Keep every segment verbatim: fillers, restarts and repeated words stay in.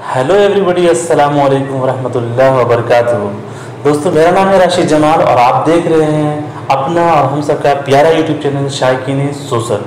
Hello everybody, अस्सलाम वालेकुम वरहमतुल्लाहि वबरकातुहू। दोस्तों, मेरा नाम है राशिद जमाल और आप देख रहे हैं अपना और हम सबका प्यारा यूट्यूब चैनल शायकीन सोशल।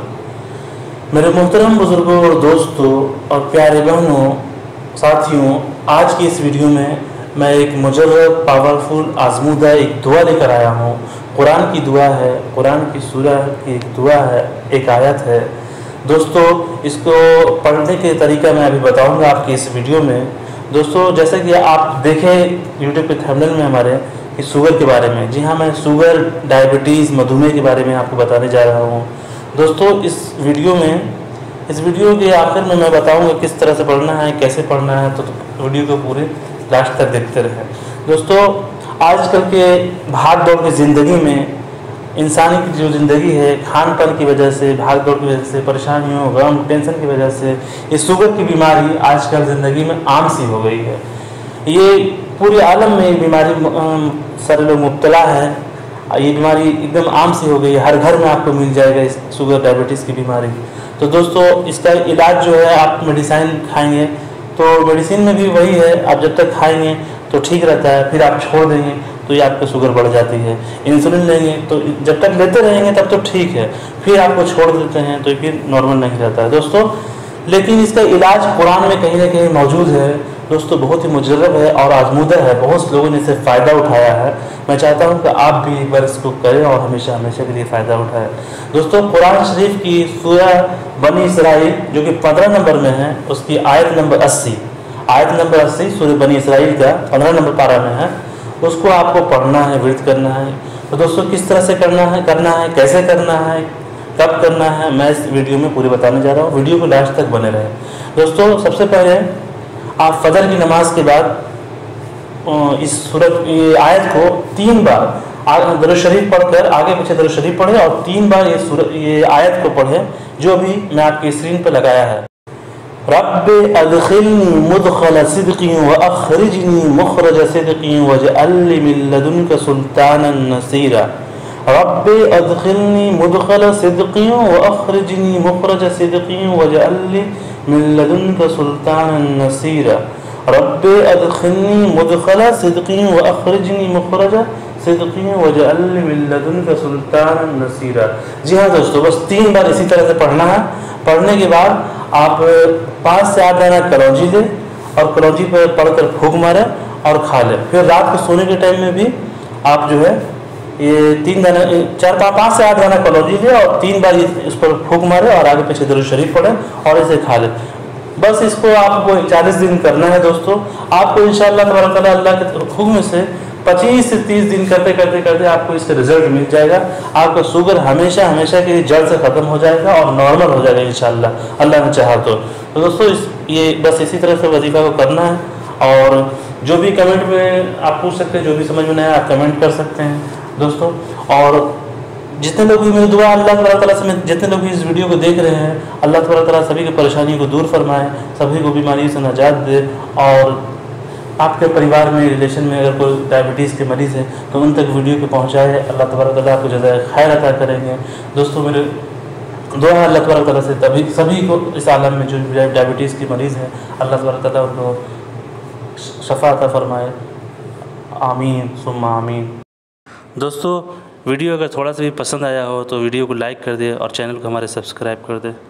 मेरे मोहतरम बुज़ुर्गों और दोस्तों और प्यारे बहनों साथियों, आज की इस वीडियो में मैं एक मुजर्रब पावरफुल आजमूदा एक दुआ लेकर आया हूँ। कुरान की दुआ है, कुरान की सूरह की एक दुआ है, एक आयत है। दोस्तों, इसको पढ़ने के तरीका मैं अभी बताऊंगा आपकी इस वीडियो में। दोस्तों, जैसे कि आप देखें यूट्यूब के थंबनेल में हमारे कि शुगर के बारे में, जी हाँ, मैं शुगर, डायबिटीज़, मधुमेह के बारे में आपको बताने जा रहा हूँ। दोस्तों, इस वीडियो में इस वीडियो के आखिर में मैं बताऊंगा किस तरह से पढ़ना है, कैसे पढ़ना है, तो, तो वीडियो को पूरे लास्ट तक देखते रहें। दोस्तों, आजकल के भाग दौड़ की ज़िंदगी में इंसानी की जो ज़िंदगी है, खान पान की वजह से, भाग दौड़ की वजह से, परेशानियों, गम, टेंशन की वजह से ये शुगर की बीमारी आजकल ज़िंदगी में आम सी हो गई है। ये पूरे आलम में ये बीमारी सारे लोग मुब्तला है। ये बीमारी एकदम आम सी हो गई है, हर घर में आपको मिल जाएगा इस शुगर डायबिटीज़ की बीमारी। तो दोस्तों, इसका इलाज जो है, आप मेडिसिन खाएँगे तो मेडिसिन में भी वही है, आप जब तक खाएँगे तो ठीक रहता है, फिर आप छोड़ देंगे तो ये आपकी शुगर बढ़ जाती है। इंसुलिन लेंगे तो जब तक लेते रहेंगे तब तो ठीक है, फिर आपको छोड़ देते हैं तो फिर नॉर्मल नहीं रहता है दोस्तों। लेकिन इसका इलाज कुरान में कहीं ना कहीं मौजूद है दोस्तों, बहुत ही मुजर्रब है और आजमूदा है। बहुत लोगों ने इससे फ़ायदा उठाया है। मैं चाहता हूँ कि आप भी एक बार इसको करें और हमेशा हमेशा के लिए फ़ायदा उठाएं। दोस्तों, कुरान शरीफ की सूरह बनी इसराइल जो कि पंद्रह नंबर में है, उसकी आयत नंबर अस्सी आयत नंबर अस्सी सूरह बनी इसराइल का पंद्रह नंबर पारा में है। उसको आपको पढ़ना है, विर्द करना है। तो दोस्तों, किस तरह से करना है करना है कैसे करना है, कब करना है, मैं इस वीडियो में पूरी बताने जा रहा हूँ। वीडियो को लास्ट तक बने रहे। दोस्तों, सबसे पहले आप फजर की नमाज के बाद इस सूरत ये आयत को तीन बार दरूद शरीफ पढ़कर आगे पीछे दरूद शरीफ पढ़े और तीन बार ये सूरत ये आयत को पढ़े जो भी मैं आपकी स्क्रीन पर लगाया है। रब्बि अदखिलनी मुदखल सिद्क़िन व अखरिजनी मुखरज सिद्क़िन वजअल ली मिन लदुनका सुल्तानन नसीरा। रब्बि अदखिलनी मुदखल सिद्क़िन व अखरिजनी मुखरज सिद्क़िन वजअल ली मिन लदुनका सुल्तानन नसीरा। रब्बि अदखिलनी मुदखल सिद्क़िन व अखरिजनी मुखरज सिद्क़िन वजअल ली मिन लदुनका सुल्तानन नसीरा। जी हाँ दोस्तों, बस तीन बार इसी तरह से पढ़ना है। पढ़ने के बाद आप पाँच से आठ दाना कलौजी लें और कलौजी पर पढ़कर फूंक मारें और खा लें। फिर रात को सोने के टाइम में भी आप जो है ये तीन दाना चार पाँच से आठ दाना कलौजी लें और तीन बार इस पर फूंक मारें और आगे पीछे दरूद शरीफ पढ़ें और इसे खा लें। बस इसको आपको चालीस दिन करना है दोस्तों। आपको इंशाअल्लाह तबारक तआला अल्लाह के हुक्म से पच्चीस से तीस दिन करते करते करते आपको इसका रिजल्ट मिल जाएगा। आपका शुगर हमेशा हमेशा के लिए जड़ से ख़त्म हो जाएगा और नॉर्मल हो जाएगा इंशाअल्लाह, अल्लाह ने चाहा तो। तो दोस्तों, इस ये बस इसी तरह से वजीफ़ा को करना है। और जो भी कमेंट में आप पूछ सकते हैं, जो भी समझ में नहीं आया आप कमेंट कर सकते हैं दोस्तों। और जितने लोग भी मेरी दुआ अल्लाह तबारक तआला से जितने लोग भी इस वीडियो को देख रहे हैं, अल्लाह तबारक तआला सभी की परेशानी को दूर फरमाए, सभी को बीमारी से निजात दे। और आपके परिवार में, रिलेशन में अगर कोई डायबिटीज़ के मरीज़ है तो उन तक वीडियो को पहुंचाए। अल्लाह तबारक तआला आपको जज़ाए खैर अता करेंगे। दोस्तों, मेरे दुआ है अल्लाह तबारक तआला से तभी सभी को इस आलम में जो डायबिटीज़ के मरीज़ हैं, अल्लाह तबारक तआला उनको शफा अता फरमाए। आमीन सुम्मा आमीन। दोस्तों, वीडियो अगर थोड़ा सा भी पसंद आया हो तो वीडियो को लाइक कर दे और चैनल को हमारे सब्सक्राइब कर दे।